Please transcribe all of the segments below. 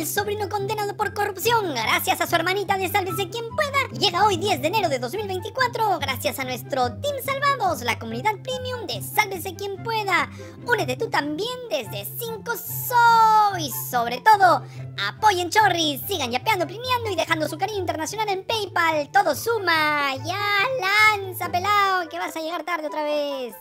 el sobrino condenado por corrupción gracias a su hermanita de Sálvese Quien Pueda llega hoy 10 de enero de 2024 gracias a nuestro Team Salvados, la comunidad premium de Sálvese Quien Pueda. Únete tú también desde 5 SO y sobre todo, apoyen Chorris, sigan yapeando, plineando y dejando su cariño internacional en PayPal. Todo suma. Ya lanza, pelao, que vas a llegar tarde otra vez.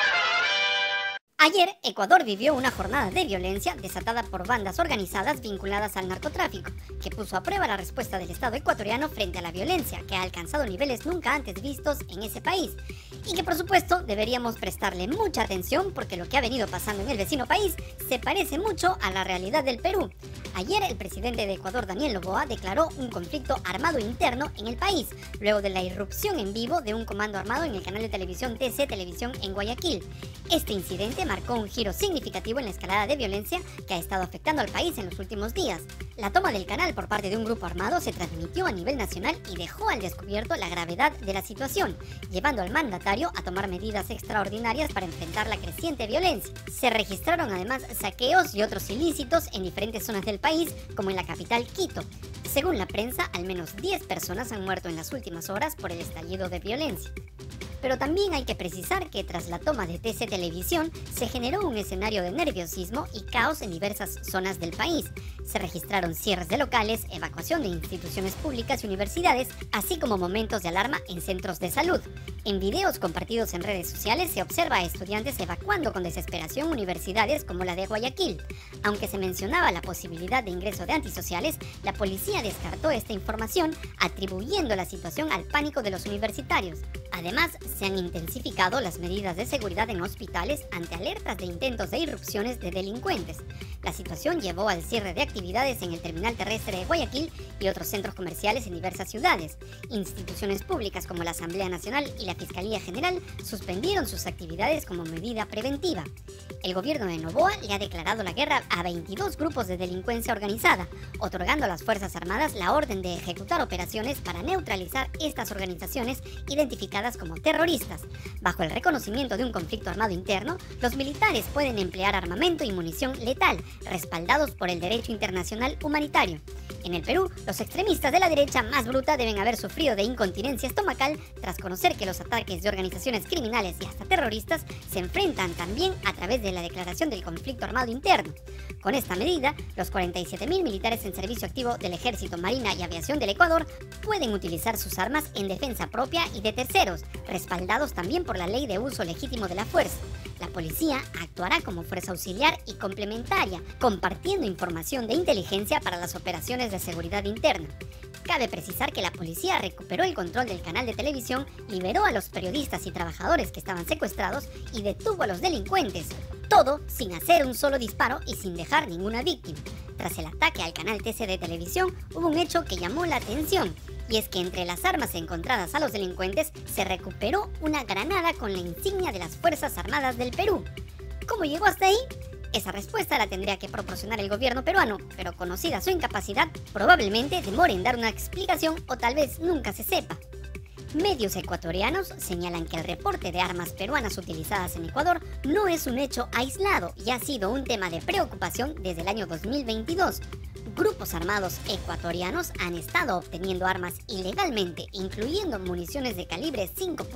Ayer, Ecuador vivió una jornada de violencia desatada por bandas organizadas vinculadas al narcotráfico, que puso a prueba la respuesta del Estado ecuatoriano frente a la violencia, que ha alcanzado niveles nunca antes vistos en ese país, y que por supuesto deberíamos prestarle mucha atención porque lo que ha venido pasando en el vecino país se parece mucho a la realidad del Perú. Ayer, el presidente de Ecuador, Daniel Noboa, declaró un conflicto armado interno en el país, luego de la irrupción en vivo de un comando armado en el canal de televisión TC Televisión en Guayaquil. Este incidente marcó un giro significativo en la escalada de violencia que ha estado afectando al país en los últimos días. La toma del canal por parte de un grupo armado se transmitió a nivel nacional y dejó al descubierto la gravedad de la situación, llevando al mandatario a tomar medidas extraordinarias para enfrentar la creciente violencia. Se registraron además saqueos y otros ilícitos en diferentes zonas del país, como en la capital Quito. Según la prensa, al menos 10 personas han muerto en las últimas horas por el estallido de violencia. Pero también hay que precisar que tras la toma de TC Televisión se generó un escenario de nerviosismo y caos en diversas zonas del país. Se registraron cierres de locales, evacuación de instituciones públicas y universidades, así como momentos de alarma en centros de salud. En videos compartidos en redes sociales se observa a estudiantes evacuando con desesperación universidades como la de Guayaquil. Aunque se mencionaba la posibilidad de ingreso de antisociales, la policía descartó esta información, atribuyendo la situación al pánico de los universitarios. Además, se han intensificado las medidas de seguridad en hospitales ante alertas de intentos de irrupciones de delincuentes. La situación llevó al cierre de actividades en el terminal terrestre de Guayaquil y otros centros comerciales en diversas ciudades. Instituciones públicas como la Asamblea Nacional y la Fiscalía General suspendieron sus actividades como medida preventiva. El gobierno de Noboa le ha declarado la guerra a 22 grupos de delincuencia organizada, otorgando a las Fuerzas Armadas la orden de ejecutar operaciones para neutralizar estas organizaciones identificadas como terroristas. Bajo el reconocimiento de un conflicto armado interno, los militares pueden emplear armamento y munición letal, respaldados por el derecho internacional humanitario. En el Perú, los extremistas de la derecha más bruta deben haber sufrido de incontinencia estomacal tras conocer que los ataques de organizaciones criminales y hasta terroristas se enfrentan también a través de la declaración del conflicto armado interno. Con esta medida, los 47.000 militares en servicio activo del Ejército, Marina y Aviación del Ecuador pueden utilizar sus armas en defensa propia y de terceros, respaldados también por la Ley de Uso Legítimo de la Fuerza. La policía actuará como fuerza auxiliar y complementaria, compartiendo información de inteligencia para las operaciones de seguridad interna. Cabe precisar que la policía recuperó el control del canal de televisión, liberó a los periodistas y trabajadores que estaban secuestrados y detuvo a los delincuentes. Todo sin hacer un solo disparo y sin dejar ninguna víctima. Tras el ataque al canal TC de televisión, hubo un hecho que llamó la atención. Y es que entre las armas encontradas a los delincuentes se recuperó una granada con la insignia de las Fuerzas Armadas del Perú. ¿Cómo llegó hasta ahí? Esa respuesta la tendría que proporcionar el gobierno peruano, pero conocida su incapacidad, probablemente demore en dar una explicación o tal vez nunca se sepa. Medios ecuatorianos señalan que el reporte de armas peruanas utilizadas en Ecuador no es un hecho aislado y ha sido un tema de preocupación desde el año 2022. Grupos armados ecuatorianos han estado obteniendo armas ilegalmente, incluyendo municiones de calibre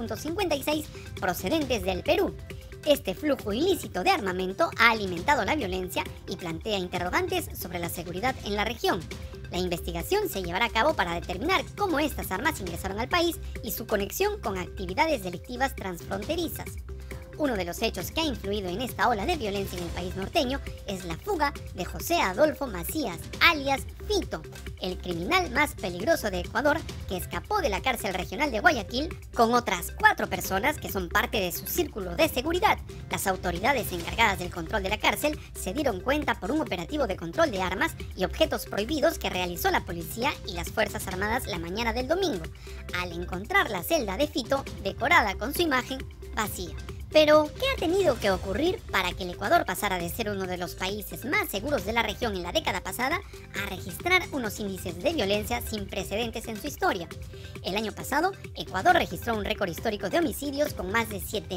5.56 procedentes del Perú. Este flujo ilícito de armamento ha alimentado la violencia y plantea interrogantes sobre la seguridad en la región. La investigación se llevará a cabo para determinar cómo estas armas ingresaron al país y su conexión con actividades delictivas transfronterizas. Uno de los hechos que ha influido en esta ola de violencia en el país norteño es la fuga de José Adolfo Macías, alias Fito, el criminal más peligroso de Ecuador, que escapó de la cárcel regional de Guayaquil con otras 4 personas que son parte de su círculo de seguridad. Las autoridades encargadas del control de la cárcel se dieron cuenta por un operativo de control de armas y objetos prohibidos que realizó la policía y las Fuerzas Armadas la mañana del domingo, al encontrar la celda de Fito decorada con su imagen vacía. Pero, ¿qué ha tenido que ocurrir para que el Ecuador pasara de ser uno de los países más seguros de la región en la década pasada a registrar unos índices de violencia sin precedentes en su historia? El año pasado, Ecuador registró un récord histórico de homicidios con más de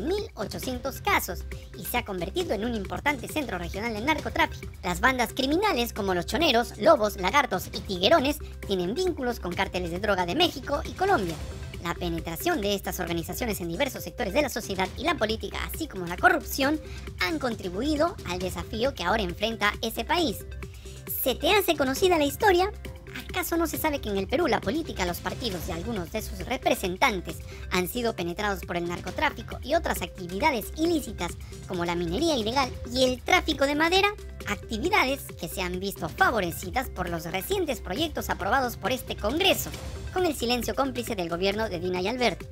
7.800 casos y se ha convertido en un importante centro regional del narcotráfico. Las bandas criminales como los choneros, lobos, lagartos y tiguerones tienen vínculos con cárteles de droga de México y Colombia. La penetración de estas organizaciones en diversos sectores de la sociedad y la política, así como la corrupción, han contribuido al desafío que ahora enfrenta ese país. ¿Se te hace conocida la historia? ¿Acaso no se sabe que en el Perú la política, los partidos y algunos de sus representantes han sido penetrados por el narcotráfico y otras actividades ilícitas como la minería ilegal y el tráfico de madera? Actividades que se han visto favorecidas por los recientes proyectos aprobados por este Congreso, con el silencio cómplice del gobierno de Dina y Alberto.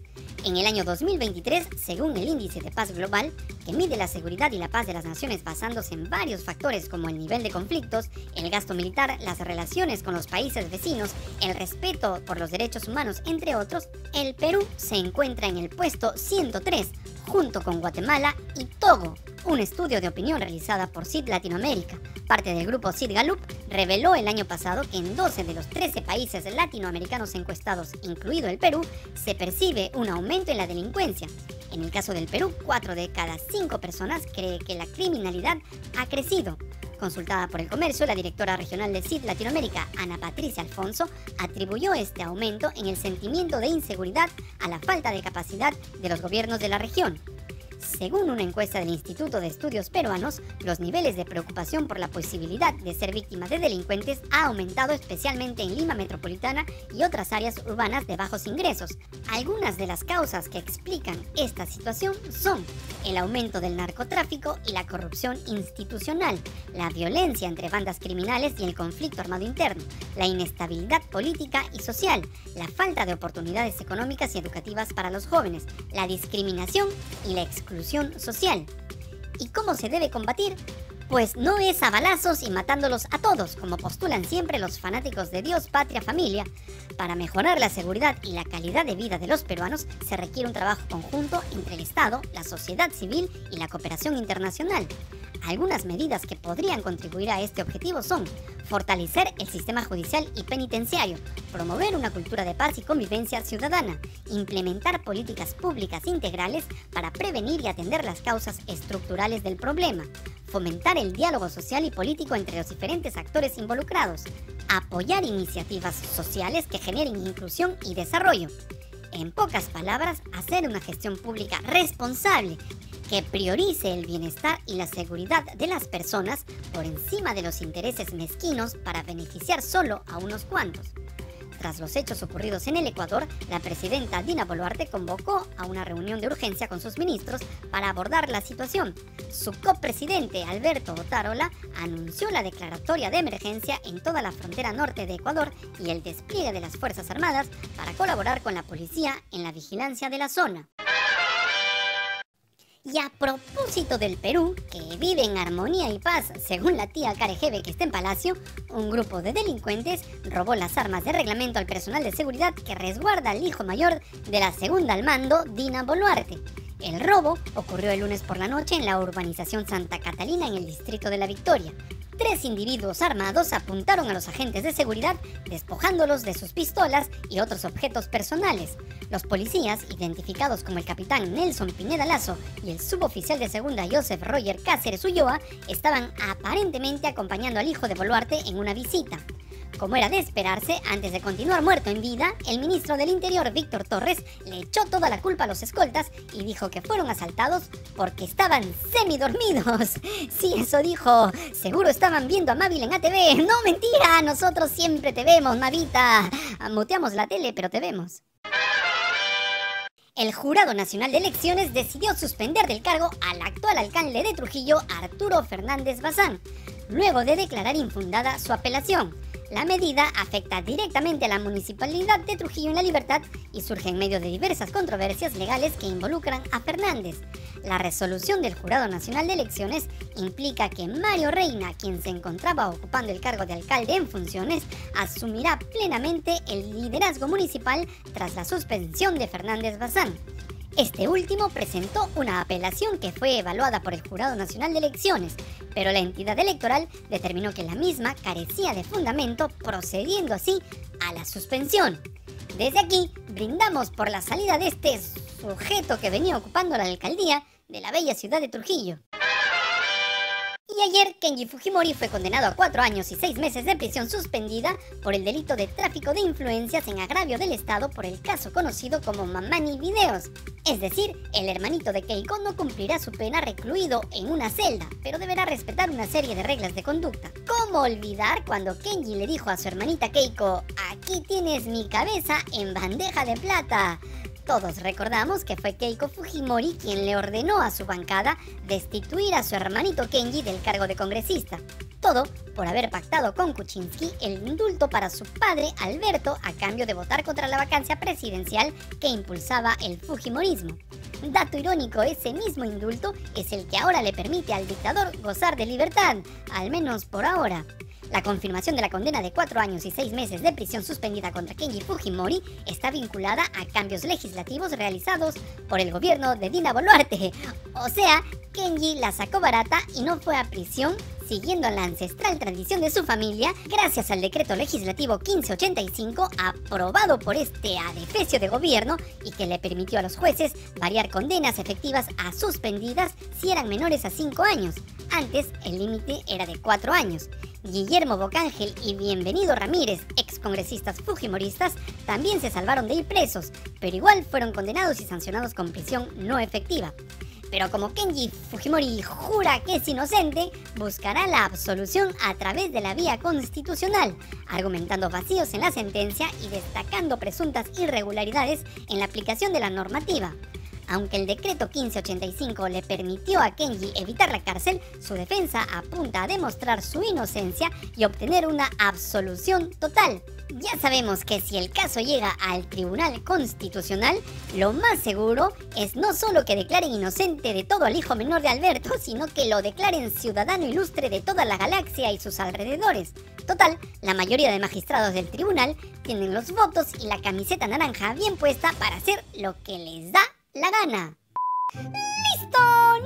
En el año 2023, según el Índice de Paz Global, que mide la seguridad y la paz de las naciones basándose en varios factores como el nivel de conflictos, el gasto militar, las relaciones con los países vecinos, el respeto por los derechos humanos, entre otros, el Perú se encuentra en el puesto 103, junto con Guatemala y Togo. Un estudio de opinión realizada por CID Latinoamérica, parte del grupo CID Gallup, reveló el año pasado que en 12 de los 13 países latinoamericanos encuestados, incluido el Perú, se percibe un aumento en la delincuencia. En el caso del Perú, 4 de cada 5 personas cree que la criminalidad ha crecido. Consultada por El Comercio, la directora regional de CID Latinoamérica, Ana Patricia Alfonso, atribuyó este aumento en el sentimiento de inseguridad a la falta de capacidad de los gobiernos de la región. Según una encuesta del Instituto de Estudios Peruanos, los niveles de preocupación por la posibilidad de ser víctima de delincuentes ha aumentado especialmente en Lima Metropolitana y otras áreas urbanas de bajos ingresos. Algunas de las causas que explican esta situación son el aumento del narcotráfico y la corrupción institucional, la violencia entre bandas criminales y el conflicto armado interno, la inestabilidad política y social, la falta de oportunidades económicas y educativas para los jóvenes, la discriminación y la exclusión social. ¿Y cómo se debe combatir? Pues no es a balazos y matándolos a todos, como postulan siempre los fanáticos de Dios, patria, familia. Para mejorar la seguridad y la calidad de vida de los peruanos se requiere un trabajo conjunto entre el Estado, la sociedad civil y la cooperación internacional. Algunas medidas que podrían contribuir a este objetivo son fortalecer el sistema judicial y penitenciario, promover una cultura de paz y convivencia ciudadana, implementar políticas públicas integrales para prevenir y atender las causas estructurales del problema, fomentar el diálogo social y político entre los diferentes actores involucrados, apoyar iniciativas sociales que generen inclusión y desarrollo. En pocas palabras, hacer una gestión pública responsable que priorice el bienestar y la seguridad de las personas por encima de los intereses mezquinos para beneficiar solo a unos cuantos. Tras los hechos ocurridos en el Ecuador, la presidenta Dina Boluarte convocó a una reunión de urgencia con sus ministros para abordar la situación. Su copresidente, Alberto Otárola, anunció la declaratoria de emergencia en toda la frontera norte de Ecuador y el despliegue de las Fuerzas Armadas para colaborar con la policía en la vigilancia de la zona. Y a propósito del Perú, que vive en armonía y paz, según la tía Caregebe que está en Palacio, un grupo de delincuentes robó las armas de reglamento al personal de seguridad que resguarda al hijo mayor de la segunda al mando, Dina Boluarte. El robo ocurrió el lunes por la noche en la urbanización Santa Catalina en el distrito de La Victoria. 3 individuos armados apuntaron a los agentes de seguridad, despojándolos de sus pistolas y otros objetos personales. Los policías, identificados como el capitán Nelson Pineda Lazo y el suboficial de segunda Joseph Roger Cáceres Ulloa, estaban aparentemente acompañando al hijo de Boluarte en una visita. Como era de esperarse, antes de continuar muerto en vida, el ministro del Interior, Víctor Torres, le echó toda la culpa a los escoltas y dijo que fueron asaltados porque estaban semidormidos. Sí, eso dijo. Seguro estaban viendo a Mávil en ATV. No, mentira, nosotros siempre te vemos, Mavita. Muteamos la tele, pero te vemos. El Jurado Nacional de Elecciones decidió suspender del cargo al actual alcalde de Trujillo, Arturo Fernández Bazán, luego de declarar infundada su apelación. La medida afecta directamente a la municipalidad de Trujillo en La Libertad y surge en medio de diversas controversias legales que involucran a Fernández. La resolución del Jurado Nacional de Elecciones implica que Mario Reina, quien se encontraba ocupando el cargo de alcalde en funciones, asumirá plenamente el liderazgo municipal tras la suspensión de Fernández Bazán. Este último presentó una apelación que fue evaluada por el Jurado Nacional de Elecciones, pero la entidad electoral determinó que la misma carecía de fundamento, procediendo así a la suspensión. Desde aquí, brindamos por la salida de este sujeto que venía ocupando la alcaldía de la bella ciudad de Trujillo. Y ayer, Kenji Fujimori fue condenado a 4 años y 6 meses de prisión suspendida por el delito de tráfico de influencias en agravio del Estado por el caso conocido como Mamani Videos. Es decir, el hermanito de Keiko no cumplirá su pena recluido en una celda, pero deberá respetar una serie de reglas de conducta. ¿Cómo olvidar cuando Kenji le dijo a su hermanita Keiko: "Aquí tienes mi cabeza en bandeja de plata"? Todos recordamos que fue Keiko Fujimori quien le ordenó a su bancada destituir a su hermanito Kenji del cargo de congresista. Todo por haber pactado con Kuczynski el indulto para su padre Alberto a cambio de votar contra la vacancia presidencial que impulsaba el Fujimorismo. Dato irónico, ese mismo indulto es el que ahora le permite al dictador gozar de libertad, al menos por ahora. La confirmación de la condena de 4 años y 6 meses de prisión suspendida contra Kenji Fujimori está vinculada a cambios legislativos realizados por el gobierno de Dina Boluarte. O sea, Kenji la sacó barata y no fue a prisión, siguiendo la ancestral tradición de su familia, gracias al decreto legislativo 1585 aprobado por este adefesio de gobierno y que le permitió a los jueces variar condenas efectivas a suspendidas si eran menores a 5 años. Antes, el límite era de 4 años. Guillermo Bocángel y Bienvenido Ramírez, excongresistas fujimoristas, también se salvaron de ir presos, pero igual fueron condenados y sancionados con prisión no efectiva. Pero como Kenji Fujimori jura que es inocente, buscará la absolución a través de la vía constitucional, argumentando vacíos en la sentencia y destacando presuntas irregularidades en la aplicación de la normativa. Aunque el decreto 1585 le permitió a Kenji evitar la cárcel, su defensa apunta a demostrar su inocencia y obtener una absolución total. Ya sabemos que si el caso llega al Tribunal Constitucional, lo más seguro es no solo que declaren inocente de todo al hijo menor de Alberto, sino que lo declaren ciudadano ilustre de toda la galaxia y sus alrededores. Total, la mayoría de magistrados del tribunal tienen los votos y la camiseta naranja bien puesta para hacer lo que les da la gana. ¡Listo!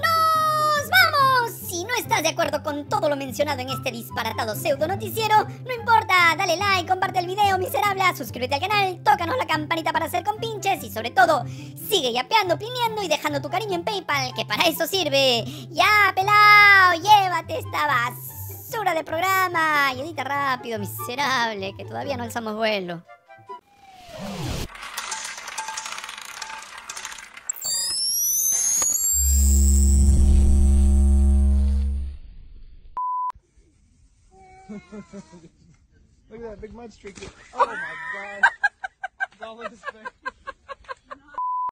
¡Nos vamos! Si no estás de acuerdo con todo lo mencionado en este disparatado pseudo noticiero, no importa, dale like, comparte el video, miserable, suscríbete al canal, tócanos la campanita para hacer compinches y sobre todo, sigue yapeando, opinando y dejando tu cariño en PayPal, que para eso sirve. ¡Ya, pelao! ¡Llévate esta basura de programa! Y edita rápido, miserable, que todavía no alzamos vuelo. Look at that big mud streak. Oh my god. It's all in his face.